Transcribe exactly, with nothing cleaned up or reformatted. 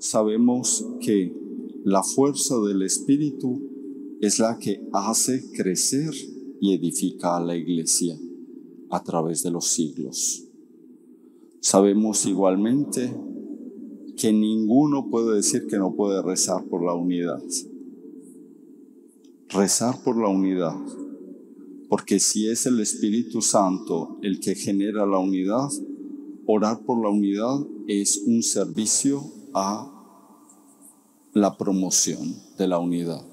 sabemos que la fuerza del Espíritu es la que hace crecer y edifica a la Iglesia a través de los siglos. Sabemos igualmente que ninguno puede decir que no puede rezar por la unidad. Rezar por la unidad, porque si es el Espíritu Santo el que genera la unidad, orar por la unidad es un servicio a la promoción de la unidad.